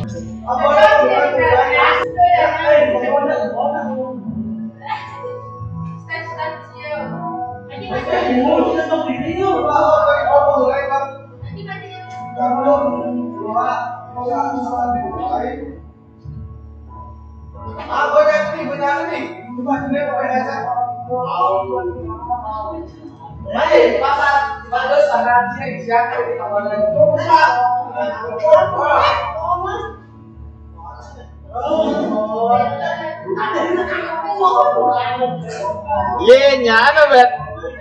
Ye nhả nó về.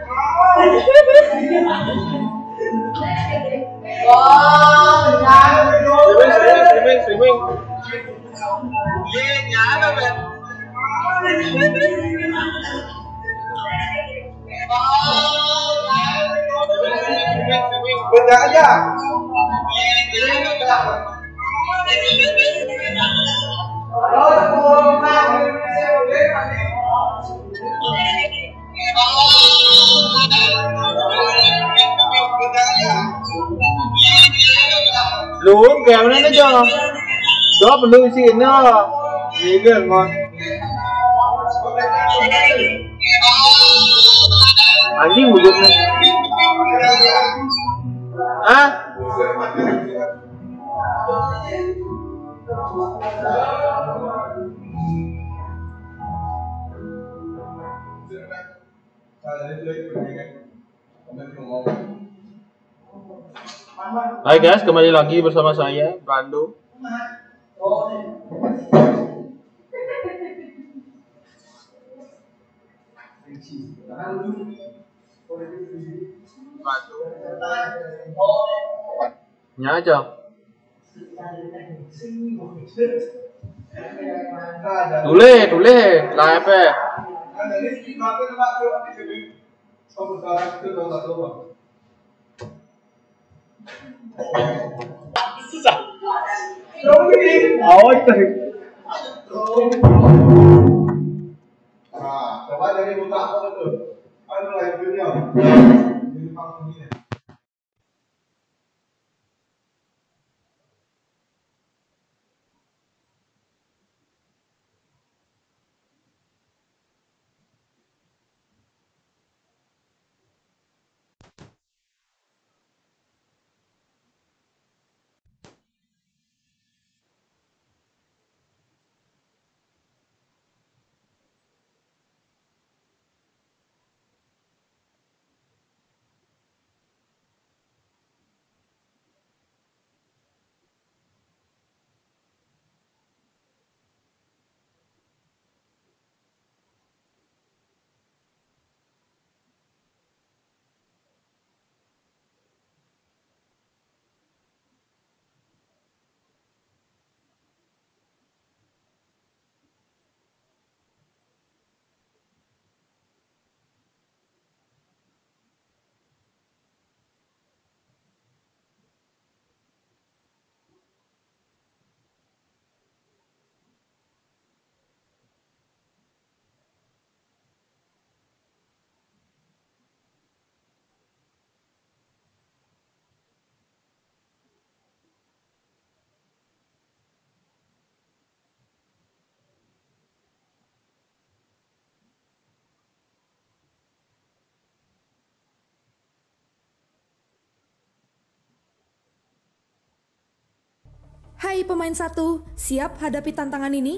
Swimming. Ye nhả nó về. Benda aja. Lu uống kèo nó cho. Đó mình nuôi xin nó. Gì cái ngon. Anjing bujuk nih. Ah? Hai guys, kembali lagi bersama saya, Brando. Nhớ chưa? Tulis, live ya. Coba dari buka apa tuh? Kan mulai video. Hai pemain satu, siap hadapi tantangan ini?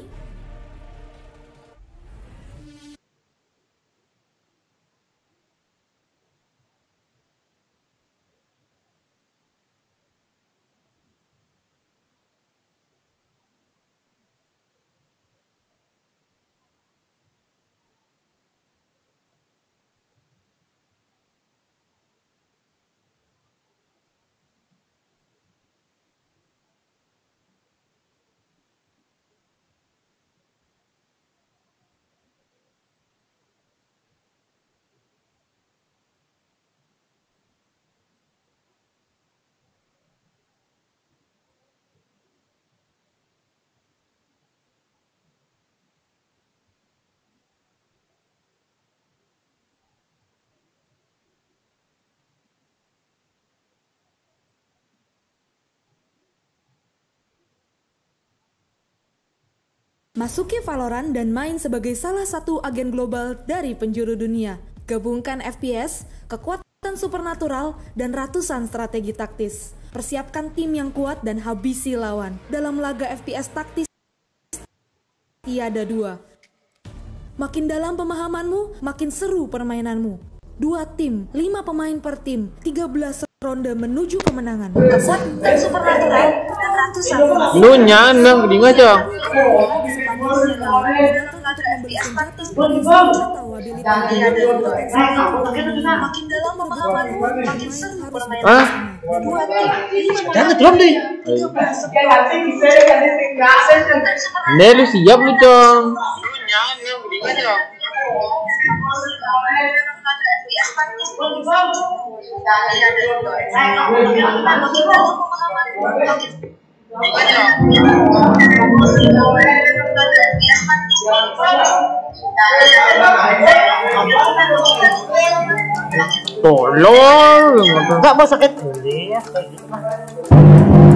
Masuki Valorant dan main sebagai salah satu agen global dari penjuru dunia. Gabungkan FPS, kekuatan supernatural, dan ratusan strategi taktis. Persiapkan tim yang kuat dan habisi lawan. Dalam laga FPS taktis tiada dua. Makin dalam pemahamanmu, makin seru permainanmu. 2 tim, 5 pemain per tim, 13 ronde menuju kemenangan. Kekuatan supernatural dan ratusan Lu nyana di aja. Ah, Jangan belum deh. nih lu siap lu cong. Tolol, Enggak mau sakit. Iya, kayak gitu mah.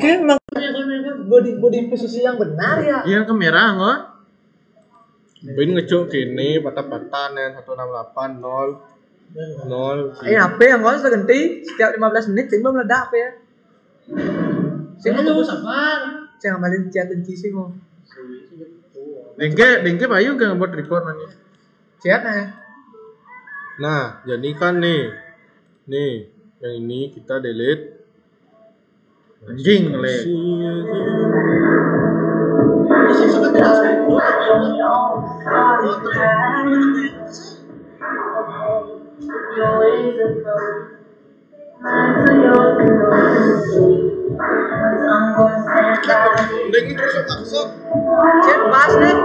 Mungkin emang body posisi yang benar ya. iya kamera nggak? Bin ngecuk kini patah-patah nen 168 0 HP yang kau ganti setiap 15 menit timbul meledak apa ya? Saya mau sabar. Saya ngamalin chat kunci sih mau. Dengke payu gak buat record mana? Chatnya. Nah, jadi kan nih, yang ini kita delete. Anjing le. Lagi terus masuk. Chat pas deh.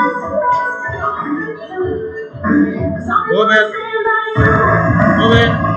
Go, man.